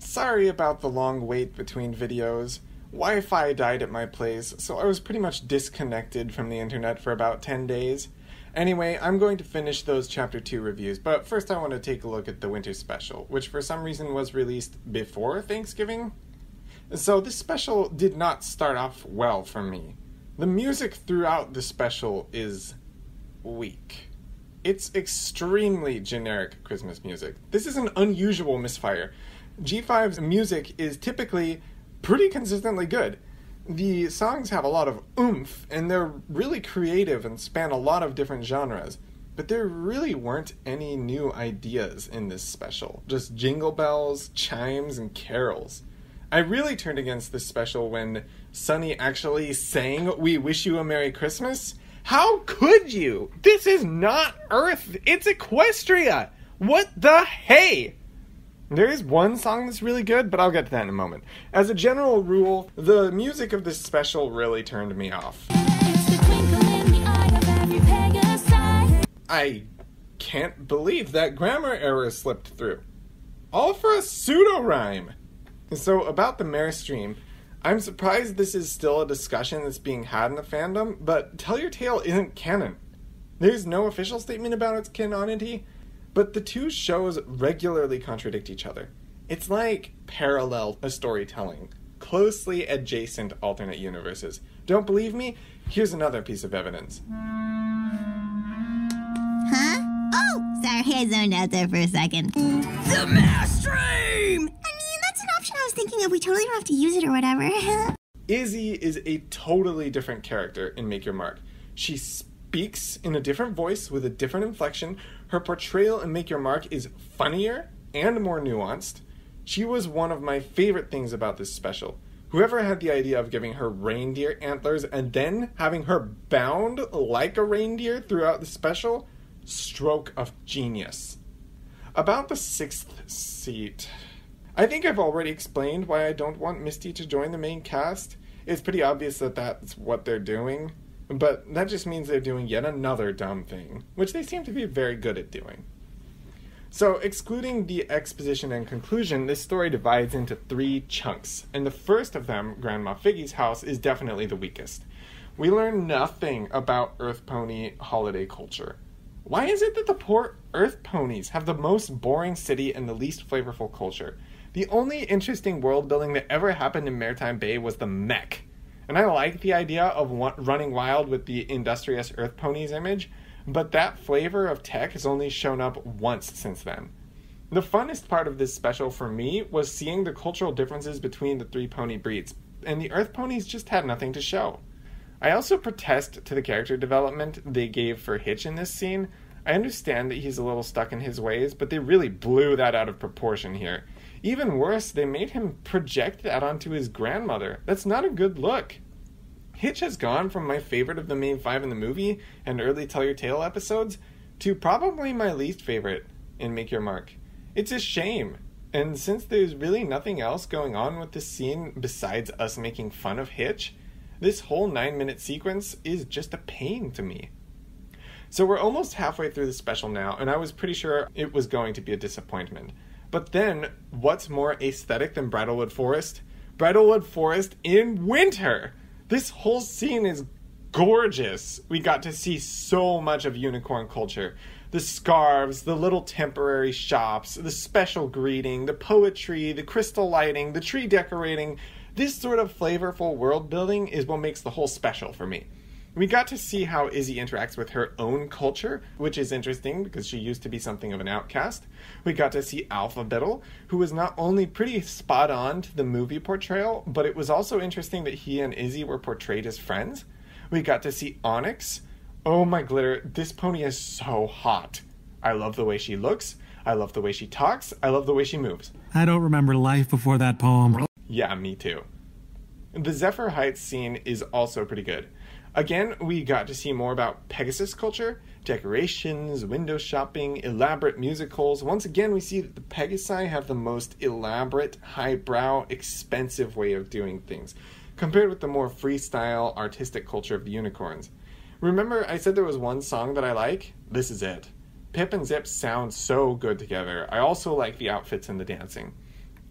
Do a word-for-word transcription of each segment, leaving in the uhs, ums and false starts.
Sorry about the long wait between videos. Wi-Fi died at my place, so I was pretty much disconnected from the internet for about ten days. Anyway, I'm going to finish those Chapter two reviews, but first I want to take a look at the Winter Special, which for some reason was released before Thanksgiving. So this special did not start off well for me. The music throughout the special is weak. It's extremely generic Christmas music. This is an unusual misfire. G five's music is typically pretty consistently good. The songs have a lot of oomph, and they're really creative and span a lot of different genres. But there really weren't any new ideas in this special. Just jingle bells, chimes, and carols. I really turned against this special when Sunny actually sang "We Wish You a Merry Christmas." How could you? This is not Earth, it's Equestria! What the hey? There is one song that's really good, but I'll get to that in a moment. As a general rule, the music of this special really turned me off. It's the twinkle in the eye of every Pegasus. I can't believe that grammar error slipped through. All for a pseudo-rhyme. So about the Mare Stream, I'm surprised this is still a discussion that's being had in the fandom, but Tell Your Tale isn't canon. There's no official statement about its canonity, but the two shows regularly contradict each other. It's like parallel storytelling, closely adjacent alternate universes. Don't believe me? Here's another piece of evidence. Huh? Oh, sorry, I zoned out there for a second. The Mare Stream! I mean, that's an option I was thinking of. We totally don't have to use it or whatever. Izzy is a totally different character in Make Your Mark. She speaks in a different voice with a different inflection. Her portrayal in Make Your Mark is funnier and more nuanced. She was one of my favorite things about this special. Whoever had the idea of giving her reindeer antlers and then having her bound like a reindeer throughout the special, stroke of genius. About the sixth seat, I think I've already explained why I don't want Misty to join the main cast. It's pretty obvious that that's what they're doing, but that just means they're doing yet another dumb thing, which they seem to be very good at doing. So, excluding the exposition and conclusion, this story divides into three chunks, and the first of them, Grandma Figgy's house, is definitely the weakest. We learn nothing about Earth Pony holiday culture. Why is it that the poor Earth Ponies have the most boring city and the least flavorful culture? The only interesting world building that ever happened in Maritime Bay was the mech. And I like the idea of one, running wild with the industrious Earth Ponies image, but that flavor of tech has only shown up once since then. The funnest part of this special for me was seeing the cultural differences between the three pony breeds, and the Earth Ponies just had nothing to show. I also protest to the character development they gave for Hitch in this scene. I understand that he's a little stuck in his ways, but they really blew that out of proportion here. Even worse, they made him project that onto his grandmother. That's not a good look. Hitch has gone from my favorite of the main five in the movie and early Tell Your Tale episodes to probably my least favorite in Make Your Mark. It's a shame, and since there's really nothing else going on with this scene besides us making fun of Hitch, this whole nine-minute sequence is just a pain to me. So we're almost halfway through the special now, and I was pretty sure it was going to be a disappointment. But then, what's more aesthetic than Bridalwood Forest? Bridalwood Forest in winter! This whole scene is gorgeous. We got to see so much of unicorn culture. The scarves, the little temporary shops, the special greeting, the poetry, the crystal lighting, the tree decorating. This sort of flavorful world building is what makes the whole special for me. We got to see how Izzy interacts with her own culture, which is interesting because she used to be something of an outcast. We got to see Alpha Biddle, who was not only pretty spot on to the movie portrayal, but it was also interesting that he and Izzy were portrayed as friends. We got to see Onyx. Oh my glitter, this pony is so hot. I love the way she looks. I love the way she talks. I love the way she moves. I don't remember life before that poem. Yeah, me too. The Zephyr Heights scene is also pretty good. Again, we got to see more about Pegasus culture, decorations, window shopping, elaborate musicals. Once again, we see that the Pegasi have the most elaborate, highbrow, expensive way of doing things, compared with the more freestyle, artistic culture of the unicorns. Remember, I said there was one song that I like? This is it. Pip and Zip sound so good together. I also like the outfits and the dancing.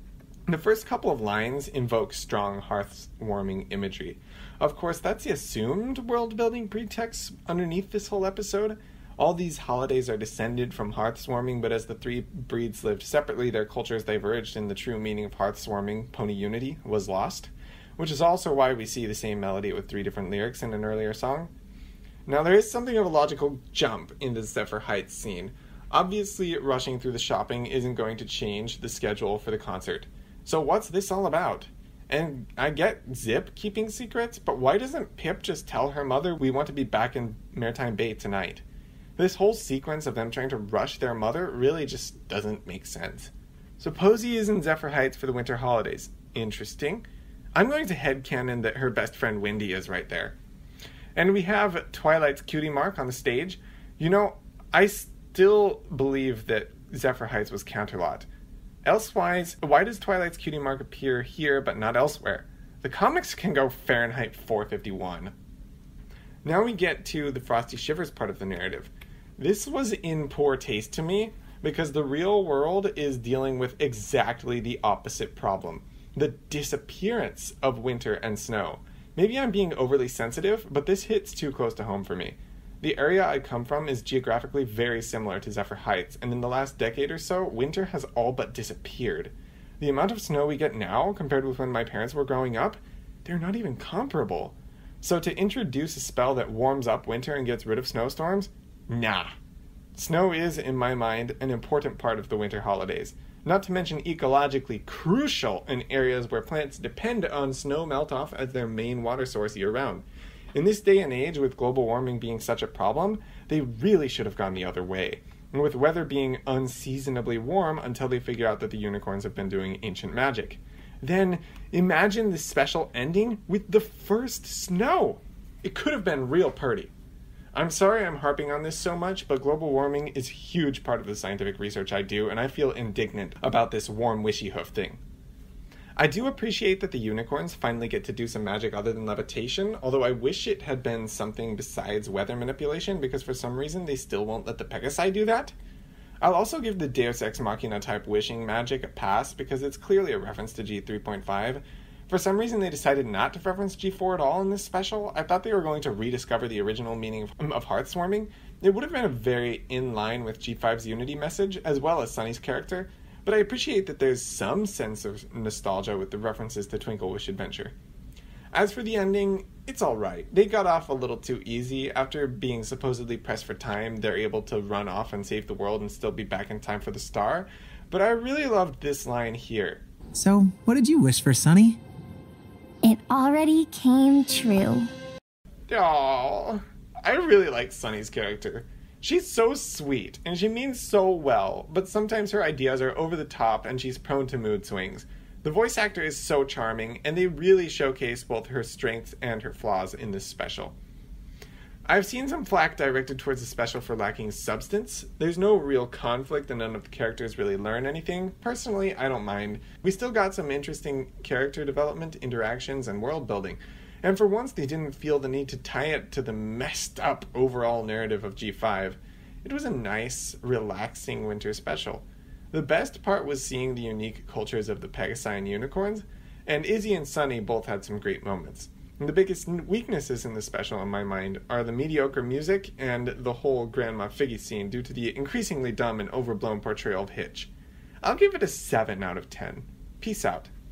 The first couple of lines invoke strong hearth-warming imagery. Of course, that's the assumed world-building pretext underneath this whole episode. All these holidays are descended from hearth-warming, but as the three breeds lived separately, their cultures diverged, and the true meaning of hearth-warming, pony unity, was lost, which is also why we see the same melody with three different lyrics in an earlier song. Now, there is something of a logical jump in the Zephyr Heights scene. Obviously, rushing through the shopping isn't going to change the schedule for the concert. So what's this all about? And I get Zip keeping secrets, but why doesn't Pip just tell her mother we want to be back in Maritime Bay tonight? This whole sequence of them trying to rush their mother really just doesn't make sense. So Posey is in Zephyr Heights for the winter holidays. Interesting. I'm going to headcanon that her best friend Wendy is right there. And we have Twilight's cutie mark on the stage. You know, I still believe that Zephyr Heights was Counterlot. Elsewise, why does Twilight's cutie mark appear here but not elsewhere? The comics can go Fahrenheit four fifty-one. Now we get to the Frostyshivers part of the narrative. This was in poor taste to me because the real world is dealing with exactly the opposite problem. The disappearance of winter and snow. Maybe I'm being overly sensitive, but this hits too close to home for me. The area I come from is geographically very similar to Zephyr Heights, and in the last decade or so, winter has all but disappeared. The amount of snow we get now, compared with when my parents were growing up, they're not even comparable. So to introduce a spell that warms up winter and gets rid of snowstorms? Nah. Snow is, in my mind, an important part of the winter holidays, not to mention ecologically crucial in areas where plants depend on snow melt-off as their main water source year-round. In this day and age, with global warming being such a problem, they really should have gone the other way. And with weather being unseasonably warm until they figure out that the unicorns have been doing ancient magic. Then, imagine the special ending with the first snow! It could have been real pretty. I'm sorry I'm harping on this so much, but global warming is a huge part of the scientific research I do, and I feel indignant about this warm wishy hoof thing. I do appreciate that the unicorns finally get to do some magic other than levitation, although I wish it had been something besides weather manipulation, because for some reason they still won't let the Pegasi do that. I'll also give the Deus Ex Machina type wishing magic a pass, because it's clearly a reference to G three point five. For some reason they decided not to reference G four at all in this special. I thought they were going to rediscover the original meaning of, of hearth-swarming. It would have been a very in line with G five's Unity message, as well as Sunny's character, but I appreciate that there's some sense of nostalgia with the references to Twinkle Wish Adventure. As for the ending, it's alright. They got off a little too easy. After being supposedly pressed for time, they're able to run off and save the world and still be back in time for the star. But I really loved this line here. So, what did you wish for, Sunny? It already came true. Aww. I really like Sunny's character. She's so sweet, and she means so well, but sometimes her ideas are over the top and she's prone to mood swings. The voice actor is so charming, and they really showcase both her strengths and her flaws in this special. I've seen some flack directed towards the special for lacking substance. There's no real conflict and none of the characters really learn anything. Personally, I don't mind. We still got some interesting character development, interactions, and world building. And for once, they didn't feel the need to tie it to the messed up overall narrative of G five. It was a nice, relaxing winter special. The best part was seeing the unique cultures of the Pegasi and unicorns, and Izzy and Sunny both had some great moments. And the biggest weaknesses in the special, in my mind, are the mediocre music and the whole Grandma Figgy scene due to the increasingly dumb and overblown portrayal of Hitch. I'll give it a seven out of ten. Peace out.